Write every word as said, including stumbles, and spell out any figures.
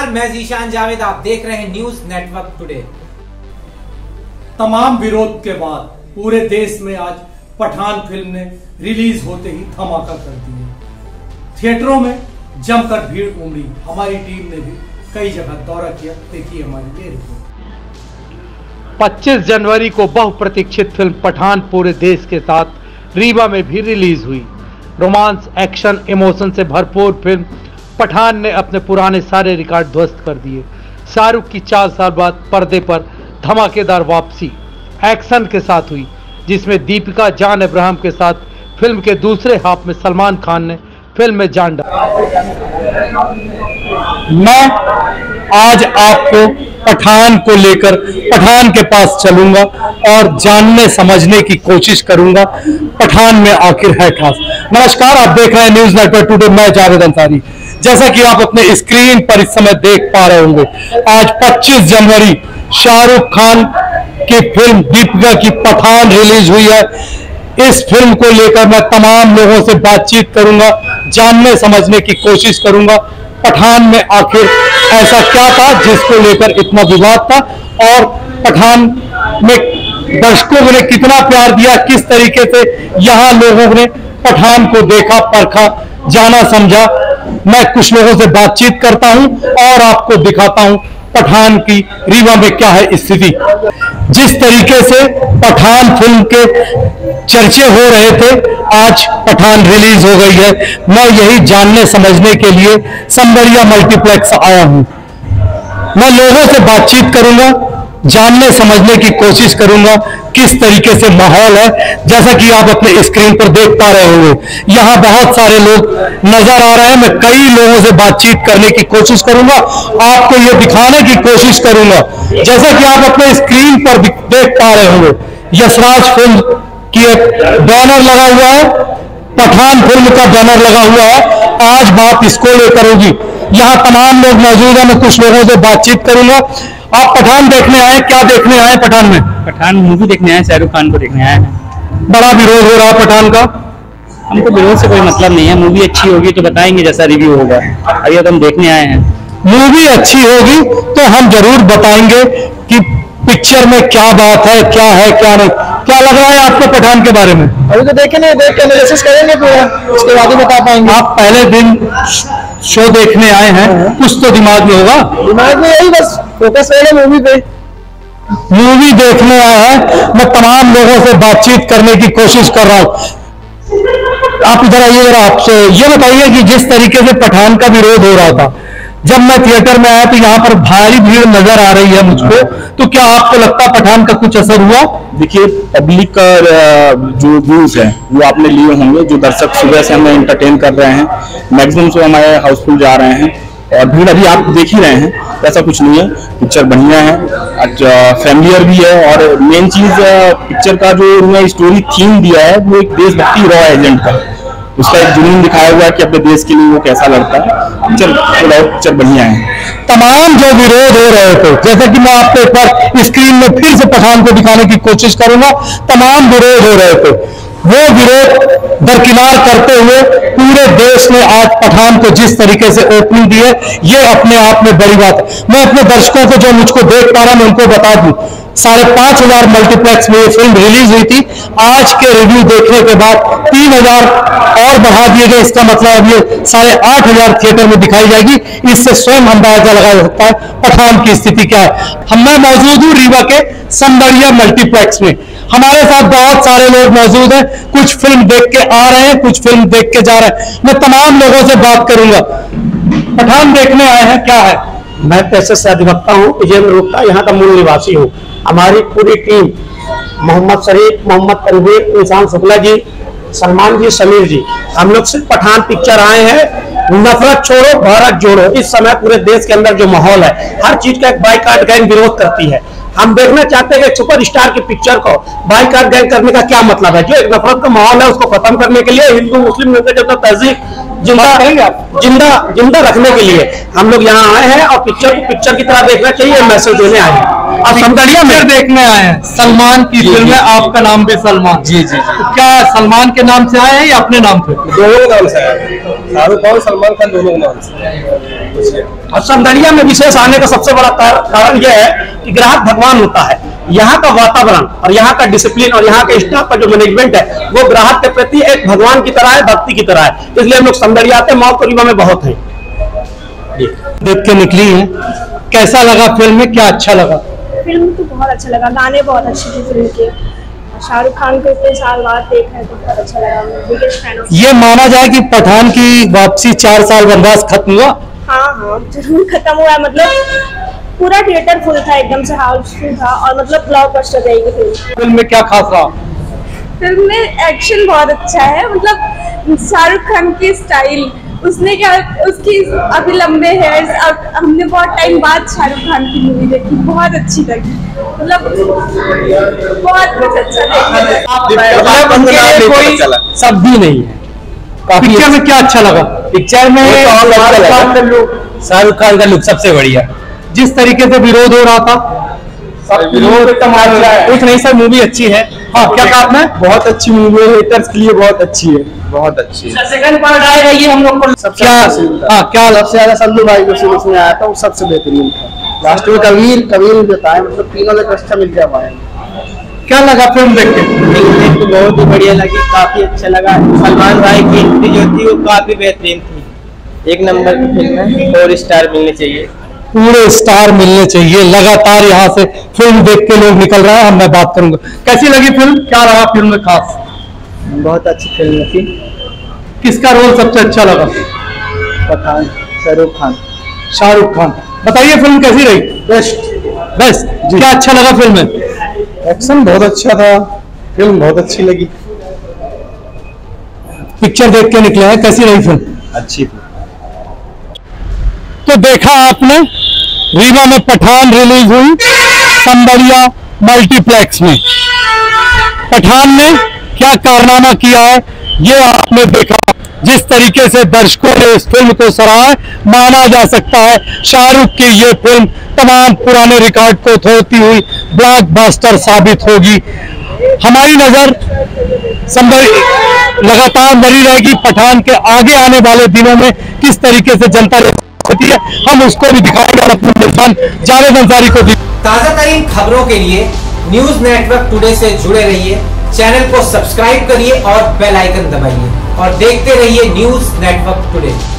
नमस्कार, मैं जीशान जावेद, आप देख रहे हैं न्यूज नेटवर्क टुडे। तमाम विरोध के बाद पूरे देश में आज पठान फिल्म ने रिलीज होते ही धमाका कर दिया। थिएटरों में जमकर भीड़ उमड़ी। हमारी टीम ने भी कई जगह दौरा किया। देखिए हमारी ये रिपोर्ट। पच्चीस जनवरी को बहुप्रतीक्षित फिल्म पठान पूरे देश के साथ रीवा में भी रिलीज हुई। रोमांस, एक्शन, इमोशन से भरपूर फिल्म पठान ने अपने पुराने सारे रिकॉर्ड ध्वस्त कर दिए। शाहरुख की चार साल बाद पर्दे पर धमाकेदार वापसी एक्शन के साथ हुई, जिसमें दीपिका जान अब्राहम के साथ फिल्म के दूसरे हाफ में सलमान खान ने फिल्म में जान डाली। मैं आज आपको पठान को लेकर पठान के पास चलूंगा और जानने समझने की कोशिश करूंगा पठान में आखिर है खास। नमस्कार, आप देख रहे हैं न्यूज नेटवर्क टुडे, मैं जावेद अंसारी। जैसा कि आप अपने स्क्रीन पर इस समय देख पा रहे होंगे, आज पच्चीस जनवरी शाहरुख खान की फिल्म दीपिका की पठान रिलीज हुई है। इस फिल्म को लेकर मैं तमाम लोगों से बातचीत करूंगा, जानने समझने की कोशिश करूंगा पठान में आखिर ऐसा क्या था जिसको लेकर इतना विवाद था, और पठान में दर्शकों ने कितना प्यार दिया, किस तरीके से यहाँ लोगों ने पठान को देखा, परखा, जाना, समझा। मैं कुछ लोगों से बातचीत करता हूं और आपको दिखाता हूं पठान की रीवा में क्या है स्थिति। जिस तरीके से पठान फिल्म के चर्चे हो रहे थे, आज पठान रिलीज हो गई है। मैं यही जानने समझने के लिए संबरिया मल्टीप्लेक्स आया हूं। मैं लोगों से बातचीत करूंगा, जानने समझने की कोशिश करूंगा किस तरीके से माहौल है। जैसा कि आप अपने स्क्रीन पर देख पा रहे होंगे, यहाँ बहुत सारे लोग नजर आ रहे हैं। मैं कई लोगों से बातचीत करने की कोशिश करूंगा, आपको ये दिखाने की कोशिश करूंगा। जैसा कि आप अपने स्क्रीन पर देख पा रहे होंगे, यशराज फिल्म की एक बैनर लगा हुआ है, पठान फिल्म का बैनर लगा हुआ है। आज बात इसको लेकर होगी। यहाँ तमाम लोग मौजूद हैं, मैं कुछ लोगों से बातचीत करूंगा। आप पठान देखने आए, क्या देखने आए पठान में? पठान मूवी देखने आए, शाहरुख खान को देखने आए हैं। बड़ा विरोध हो रहा है पठान का। हमको विरोध से कोई मतलब नहीं है, मूवी अच्छी होगी तो बताएंगे जैसा रिव्यू होगा। अभी तो हम देखने आए हैं। मूवी अच्छी होगी तो हम जरूर बताएंगे कि पिक्चर में क्या बात है, क्या है, क्या नहीं। क्या लग रहा है आपको पठान के बारे में? अभी तो देखे नहीं, देख के एनालिसिस करेंगे पूरा, उसके बाद ही बता पाएंगे। आप पहले दिन शो देखने आए हैं, कुछ तो दिमाग में होगा। दिमाग में यही बस फोकस रहेगा मूवी पे। मूवी देखने आए हैं। मैं तमाम लोगों से बातचीत करने की कोशिश कर रहा हूं। आप इधर आइए जरा। आपसे ये बताइए कि जिस तरीके से पठान का विरोध हो रहा था, जब मैं थिएटर में आया तो यहाँ पर भारी भीड़ नजर आ रही है मुझको, तो क्या आपको लगता है पठान का कुछ असर हुआ? देखिए, पब्लिक का जो व्यूज है वो आपने लिए होंगे। जो दर्शक सुबह से हमें एंटरटेन कर रहे हैं, मैक्सिमम शो हमारे हाउसफुल जा रहे हैं, और भीड़ अभी आप देख ही रहे हैं। ऐसा कुछ नहीं है, पिक्चर बढ़िया है, अच्छा फैमिलियर भी है, और मेन चीज पिक्चर का जो उन्होंने स्टोरी थीम दिया है वो एक देशभक्ति रॉ एजेंट का, उसका एक जुनून दिखाया हुआ है कि अपने देश के लिए वो कैसा लड़ता है। पिक्चर पिक्चर बढ़िया है। तमाम जो विरोध हो रहे थे, जैसे कि मैं आपको एक बार स्क्रीन में फिर से पठान को दिखाने की कोशिश करूंगा, तमाम विरोध हो रहे थे, वो विरोध दरकिनार करते हुए पूरे देश ने आज पठान को जिस तरीके से ओपनिंग दी है, ये अपने आप में बड़ी बात है। मैं अपने दर्शकों को जो मुझको देख पा रहा मैं उनको बता दूं, साढ़े पांच हजार मल्टीप्लेक्स में ये फिल्म रिलीज हुई थी। आज के रिव्यू देखने के बाद तीन हजार और बढ़ा दिए गए। इसका मतलब अब ये साढ़े आठ हजार थिएटर में दिखाई जाएगी। इससे स्वयं अंदाजा लगाया सकता है पठान की स्थिति क्या है। हम मैं मौजूद हूँ रीवा के संबरिया मल्टीप्लेक्स में। हमारे साथ बहुत सारे लोग मौजूद हैं, कुछ फिल्म देख के आ रहे हैं, कुछ फिल्म देख के जा रहे हैं। मैं तमाम लोगों से बात करूंगा। पठान देखने आए हैं, क्या है? मैं पेशे से अधिवक्ता हूँ, विजय गुप्ता, यहाँ का मूल निवासी हूँ। हमारी पूरी टीम मोहम्मद शरीफ, मोहम्मद तनवीर, निशान शुक्ला जी, सलमान जी, समीर जी, हम लोग सिर्फ पठान पिक्चर आए हैं। नफरत छोड़ो, भारत जोड़ो। इस समय पूरे देश के अंदर जो माहौल है, हर चीज का एक बाइकाट गैंग विरोध करती है। हम देखना चाहते हैं कि सुपरस्टार की पिक्चर को बाइकाट गैंग करने का क्या मतलब है। जो एक नफरत का माहौल है उसको खत्म करने के लिए, हिंदू मुस्लिम मिलकर जब तहजीब जिंदा जिंदा जिंदा रखने के लिए हम लोग यहाँ आए हैं, और पिक्चर को पिक्चर की तरह देखना चाहिए, मैसेज देने आए हैं। आप संबरिया में देखने आए हैं, सलमान की फिल्म है, आपका नाम भी सलमान। जी जी। तो क्या सलमान के नाम से आए हैं या अपने नाम से? दोनों नाम से आए, शाहरुख खान, सलमान खान, दोनों नाम से। और समदड़िया में विशेष आने का सबसे बड़ा कारण यह है कि ग्राहक भगवान होता है। यहाँ का वातावरण और यहाँ का डिसिप्लिन और यहाँ के स्टाफ का जो मैनेजमेंट है वो ग्राहक के प्रति एक भगवान की तरह है, भक्ति की तरह है। इसलिए हम लोग समदड़िया आते हैं, मॉल रीवा में बहुत है। देख के निकली है, कैसा लगा फिल्म में, क्या अच्छा लगा? फिल्म तो बहुत अच्छा लगा, गाने बहुत अच्छे थे फिल्म के। शाहरुख खान को इतने साल बाद देख रहे तो बहुत अच्छा लगा। बिगेस्ट फैन हूं। ये माना जाए कि पठान की वापसी, चार साल वनवास खत्म हुआ? हाँ हाँ जरूर खत्म हुआ है। मतलब पूरा थिएटर फुल था, एकदम से हाउसफुल था और मतलब ब्लॉकबस्टर रहेगी फिल्म। फिल्म में क्या खास रहा? फिल्म में एक्शन बहुत अच्छा है। मतलब शाहरुख खान की स्टाइल, उसने क्या, उसकी अभी लंबे हेयर्स, अब हमने बहुत टाइम बाद शाहरुख खान की मूवी देखी, बहुत अच्छी लगी। मतलब बहुत कुछ अच्छा देखा। कोई सब भी नहीं है। पिक्चर में क्या अच्छा लगा? पिक्चर में शाहरुख खान का लुक सबसे बढ़िया। जिस तरीके से विरोध हो रहा था, विरोध कुछ नहीं सर, मूवी अच्छी है। हाँ क्या कहा आपने? बहुत अच्छी मूवी है, हेटर्स के लिए बहुत अच्छी है, बहुत अच्छी है। सेकंड पार्ट आएगा ये हम लोग को सबसे क्या हाँ क्या सबसे ज्यादा सल्लू भाई को सीन उसमें आया था, वो सबसे बेहतरीन था। लास्ट में कबीर कबीर बताया, मतलब तीनों का अच्छा मिल गया भाई। क्या लगा फिल्म देख के? फिल्म तो बहुत ही बढ़िया लगी, काफी अच्छा लगा। सलमान भाई की एंट्री जो थी वो काफी बेहतरीन थी, एक नंबर की फिल्म है, फोर स्टार मिलने चाहिए, पूरे स्टार मिलने चाहिए। लगातार यहाँ से फिल्म देख के लोग निकल रहे हैं। हम मैं बात करूंगा, कैसी लगी फिल्म, क्या रहा फिल्म में खास? बहुत अच्छी फिल्म थी। किसका रोल सबसे अच्छा लगा? पठान, शाहरुख खान। शाहरुख खान। बताइए फिल्म कैसी रही? Best best. क्या अच्छा लगा फिल्म में? एक्शन बहुत अच्छा था, फिल्म बहुत अच्छी लगी। पिक्चर देख के निकले हैं, कैसी रही फिल्म? अच्छी थी। तो देखा आपने, रीवा में पठान रिलीज हुई समदड़िया मल्टीप्लेक्स में। पठान ने क्या कारनामा किया है ये आपने देखा। जिस तरीके से दर्शकों ने इस फिल्म को सराहा, माना जा सकता है शाहरुख की ये फिल्म तमाम पुराने रिकॉर्ड को तोड़ती हुई ब्लॉकबस्टर साबित होगी। हमारी नजर समदड़िया लगातार बनी रहेगी। पठान के आगे आने वाले दिनों में किस तरीके से जनता होती है, हम उसको भी दिखाएंगे और अपने मेजबान जावेद अंसारी को भी। ताजा तरीन खबरों के लिए न्यूज नेटवर्क टुडे से जुड़े रहिए। चैनल को सब्सक्राइब करिए और बेल आइकन दबाइए और देखते रहिए न्यूज नेटवर्क टुडे।